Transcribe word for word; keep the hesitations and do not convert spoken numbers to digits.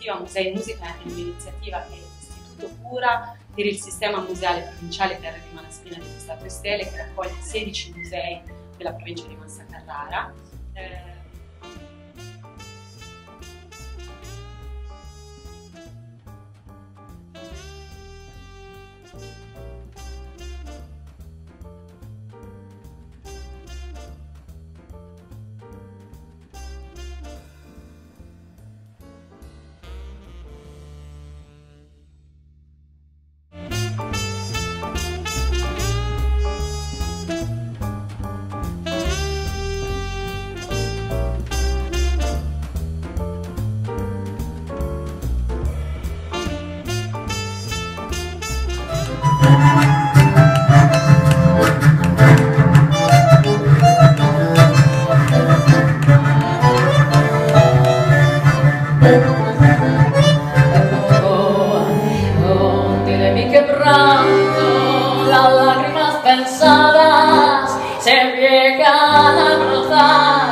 l'iniziativa Musei in Musica è un'iniziativa che l'Istituto cura per il sistema museale provinciale Terra di Malaspina di Stato Stele, che raccoglie sedici musei della provincia di Massa Carrara. Eh, Las lágrimas pensadas se llegan a cruzar.